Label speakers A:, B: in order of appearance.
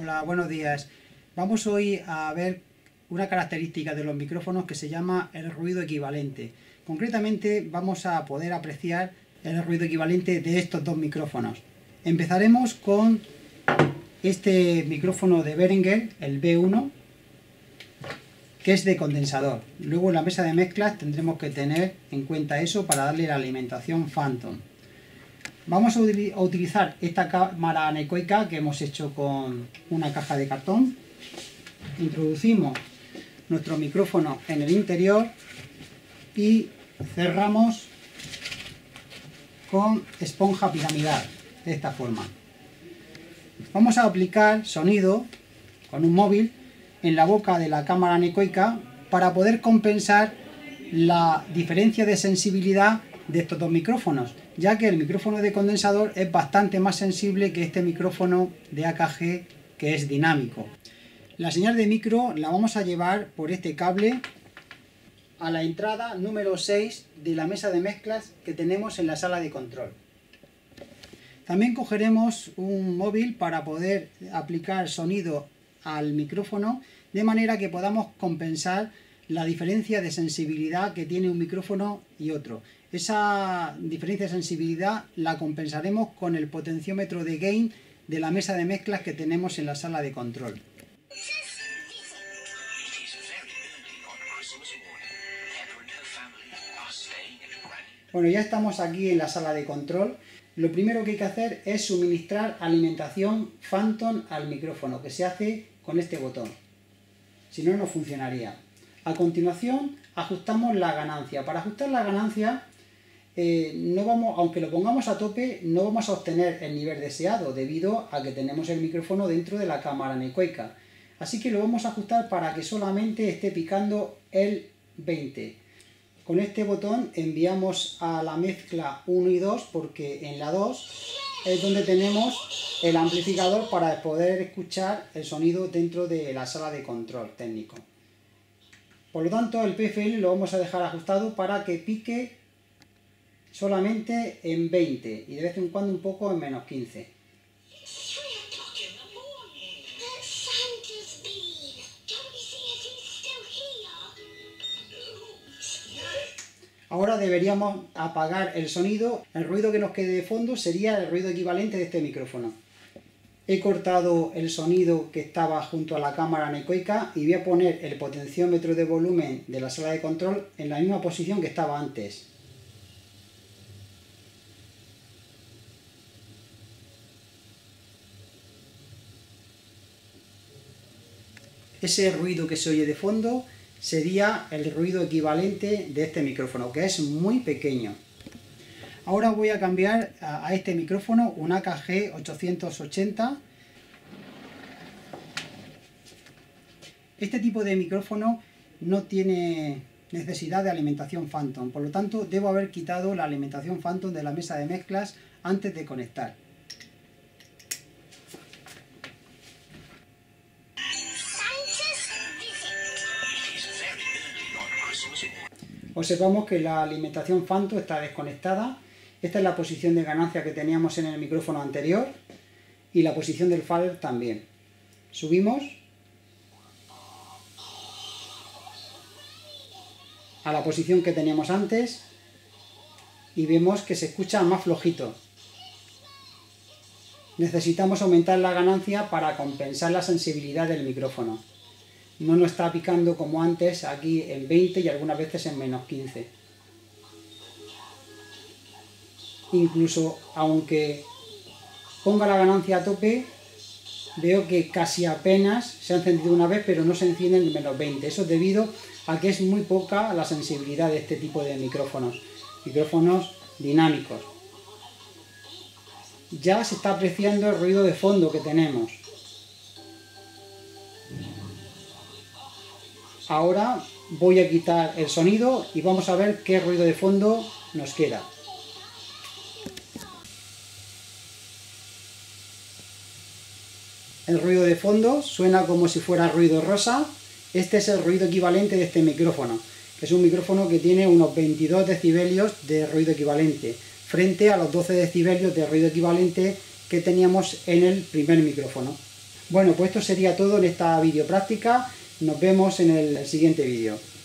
A: Hola, buenos días. Vamos hoy a ver una característica de los micrófonos que se llama el ruido equivalente. Concretamente vamos a poder apreciar el ruido equivalente de estos dos micrófonos. Empezaremos con este micrófono de Behringer, el B1, que es de condensador. Luego en la mesa de mezclas tendremos que tener en cuenta eso para darle la alimentación Phantom. Vamos a utilizar esta cámara anecoica que hemos hecho con una caja de cartón. Introducimos nuestro micrófono en el interior y cerramos con esponja piramidal, de esta forma. Vamos a aplicar sonido con un móvil en la boca de la cámara anecoica para poder compensar la diferencia de sensibilidad de estos dos micrófonos, ya que el micrófono de condensador es bastante más sensible que este micrófono de AKG, que es dinámico. La señal de micro la vamos a llevar por este cable a la entrada número 6 de la mesa de mezclas que tenemos en la sala de control. También cogeremos un móvil para poder aplicar sonido al micrófono, de manera que podamos compensar la diferencia de sensibilidad que tiene un micrófono y otro. Esa diferencia de sensibilidad la compensaremos con el potenciómetro de gain de la mesa de mezclas que tenemos en la sala de control. Bueno, ya estamos aquí en la sala de control. Lo primero que hay que hacer es suministrar alimentación Phantom al micrófono, que se hace con este botón. Si no, no funcionaría. A continuación, ajustamos la ganancia. Para ajustar la ganancia, aunque lo pongamos a tope, no vamos a obtener el nivel deseado, debido a que tenemos el micrófono dentro de la cámara anecoica. Así que lo vamos a ajustar para que solamente esté picando el 20. Con este botón enviamos a la mezcla 1 y 2, porque en la 2 es donde tenemos el amplificador para poder escuchar el sonido dentro de la sala de control técnico. Por lo tanto, el PFL lo vamos a dejar ajustado para que pique solamente en 20 y de vez en cuando un poco en menos 15. Ahora deberíamos apagar el sonido. El ruido que nos quede de fondo sería el ruido equivalente de este micrófono. He cortado el sonido que estaba junto a la cámara anecoica y voy a poner el potenciómetro de volumen de la sala de control en la misma posición que estaba antes. Ese ruido que se oye de fondo sería el ruido equivalente de este micrófono, que es muy pequeño. Ahora voy a cambiar a este micrófono, un AKG 880. Este tipo de micrófono no tiene necesidad de alimentación Phantom, por lo tanto debo haber quitado la alimentación Phantom de la mesa de mezclas antes de conectar. Observamos que la alimentación Phantom está desconectada. Esta es la posición de ganancia que teníamos en el micrófono anterior y la posición del fader también. Subimos a la posición que teníamos antes y vemos que se escucha más flojito. Necesitamos aumentar la ganancia para compensar la sensibilidad del micrófono. No nos está picando como antes, aquí en 20 y algunas veces en menos 15. Incluso aunque ponga la ganancia a tope, veo que casi apenas se ha encendido una vez, pero no se enciende en menos 20. Eso es debido a que es muy poca la sensibilidad de este tipo de micrófonos dinámicos. Ya se está apreciando el ruido de fondo que tenemos. Ahora voy a quitar el sonido y vamos a ver qué ruido de fondo nos queda. El ruido de fondo suena como si fuera ruido rosa. Este es el ruido equivalente de este micrófono, que es un micrófono que tiene unos 22 decibelios de ruido equivalente, frente a los 12 decibelios de ruido equivalente que teníamos en el primer micrófono. Bueno, pues esto sería todo en esta video práctica. Nos vemos en el siguiente vídeo.